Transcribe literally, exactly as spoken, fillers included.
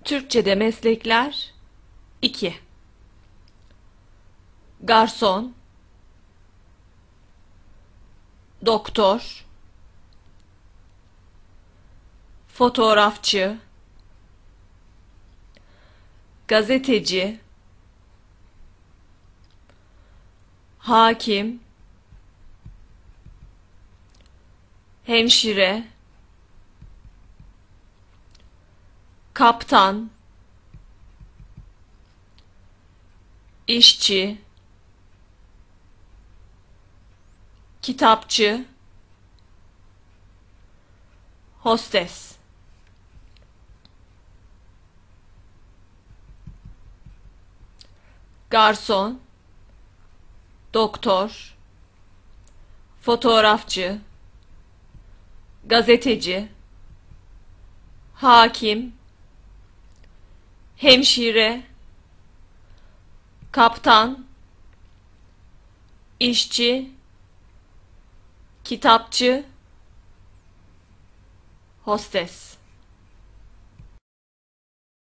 Türkçe'de meslekler iki. Garson, doktor, fotoğrafçı, gazeteci, hakim, hemşire, kaptan, işçi, kitapçı, hostes. Garson, doktor, fotoğrafçı, gazeteci, hakim, hemşire, kaptan, işçi, kitapçı, hostes.